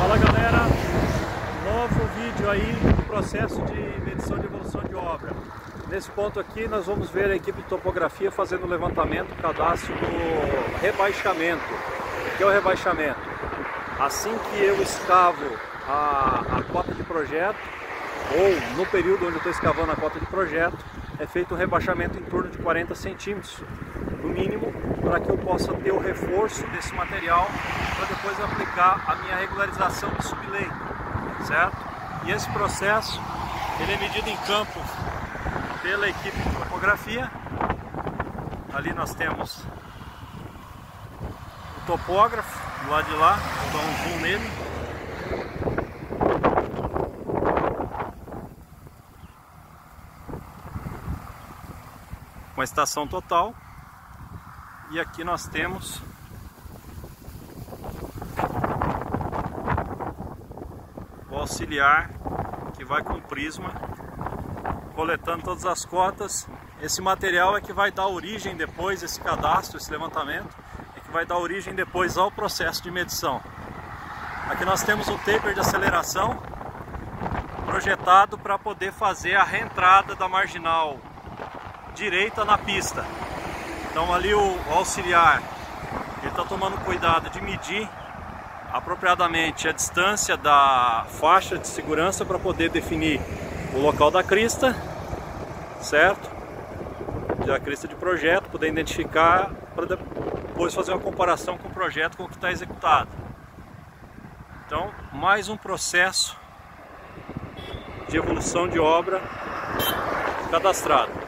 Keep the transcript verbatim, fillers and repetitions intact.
Fala galera, novo vídeo aí do processo de medição de evolução de obra. Nesse ponto aqui nós vamos ver a equipe de topografia fazendo o levantamento, o cadastro do rebaixamento. O que é o rebaixamento? Assim que eu escavo a, a cota de projeto, ou no período onde eu estou escavando a cota de projeto, é feito um rebaixamento em torno de quarenta centímetros, no mínimo, para que eu possa ter o reforço desse material para depois aplicar a minha regularização de subleito, certo? E esse processo ele é medido em campo pela equipe de topografia. Ali nós temos o topógrafo do lado de lá, vou dar um zoom nele. Com a estação total. E aqui nós temos o auxiliar que vai com prisma coletando todas as cotas. Esse material é que vai dar origem depois, esse cadastro, esse levantamento, é que vai dar origem depois ao processo de medição. Aqui nós temos o taper de aceleração projetado para poder fazer a reentrada da marginal direita na pista. Então ali o auxiliar ele está tomando cuidado de medir apropriadamente a distância da faixa de segurança para poder definir o local da crista, certo? Da crista de projeto, poder identificar para depois fazer uma comparação com o projeto com o que está executado. Então, mais um processo de evolução de obra cadastrado.